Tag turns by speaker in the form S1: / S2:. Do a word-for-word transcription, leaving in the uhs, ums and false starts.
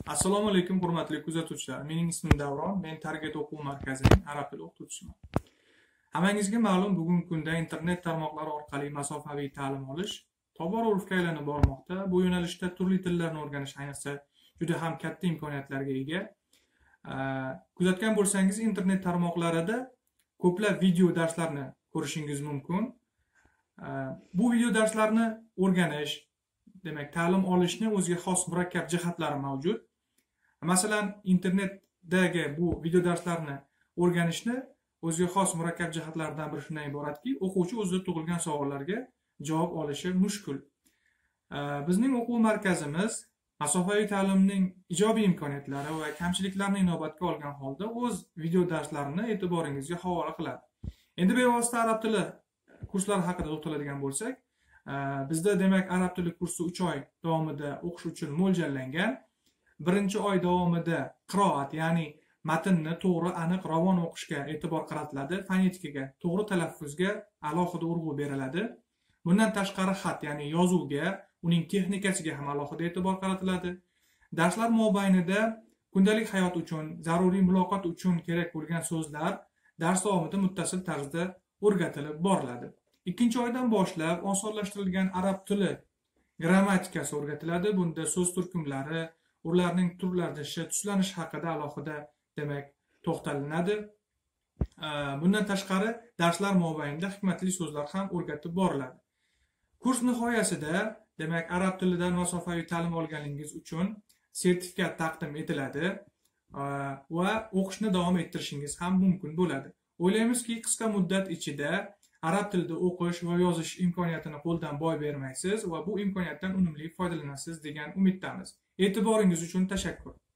S1: Assalomu alaykum hurmatli kuzatuvchilar. Mening ismim Davron. Men Target o'quv markazining arab tili o'qituvchisiman. Hammangizga ma'lum, bugungi kunda internet tarmoqlari orqali masofaviy ta'lim olish tobora urfga aylanib bormoqda. Bu yo'nalishda turli tillarni o'rganish ayniqsa juda ham katta imkoniyatlarga ega. Kuzatgan bo'lsangiz, internet tarmoqlarida ko'plab video darslarni ko'rishingiz mumkin. Bu video darslarni o'rganish, demak, ta'lim olishni o'ziga xos murakkab jihatlari mavjud. Masalan, internetdagi bu video darslarni o'rganishni o'ziga xos murakkab jihatlaridan biri shundan iboratki, o'quvchi o'zida tug'ilgan savollarga javob olishi mushkul. Bizning o'quv markazimiz masofaviy ta'limning ijobiy imkoniyatlari va kamchiliklarini inobatga olgan holda o'z video darslarini e'tiboringizga havola qiladi. Endi bevosita arab tili kurslari haqida to'xtaladigan bo'lsak, bizda demak arab tili kursi uch oy davomida o'qish uchun mo'ljallangan. Birinchi oy davomida qiroat, ya'ni matnni to'g'ri, aniq, ravon o'qishga e'tibor qaratiladi, fonetikaga, to'g'ri talaffuzga alohida urg'u beriladi. Bundan tashqari xat, ya'ni yozuvga, uning texnikasiga ham alohida e'tibor qaratiladi. Darslar mobaynida kundalik hayot uchun, zaruriy muloqot uchun kerak bo'lgan so'zlar dars davomida muttasil tarzda o'rgatilib boriladi. Ikkinchi oydan boshlab osonlashtirilgan arab tili grammatikasi o'rgatiladi. Bunda so'z turkumlari, ularning turlanishi, tuslanishi haqida alohida demak to'xtalinadi. Bundan tashqari darslar mobaynida hikmatli so'zlar ham o'rgatib boriladi. Kurs nihoyasida demak arab tilidan masofaviy ta'lim olganingiz uchun sertifikat taqdim etiladi va o'qishni davom ettirishingiz ham mumkin bo'ladi. O'ylaymizki, qisqa muddat ichida arab tilida o'qish va yozish imkoniyatini qo'ldan boy bermaysiz va bu imkoniyatdan unumli foydalanasiz degan umiddamiz. E'tiboringiz uchun tashakkur.